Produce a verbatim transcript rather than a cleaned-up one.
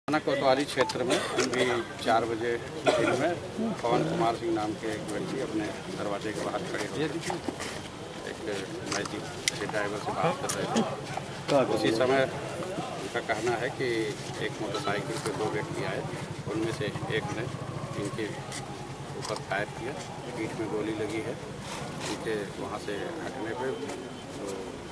थाना कोतवाली क्षेत्र में अभी चार बजे दिन में पवन कुमार सिंह नाम के एक व्यक्ति अपने दरवाजे के बाहर खड़े हो एक मैजिक से ड्राइवर से बात कर रहे थे। उसी समय उनका कहना है कि एक मोटरसाइकिल पे दो व्यक्ति आए, उनमें से एक ने इनके ऊपर फायर किया, पीठ में गोली लगी है। इनके वहाँ से हटने पे तो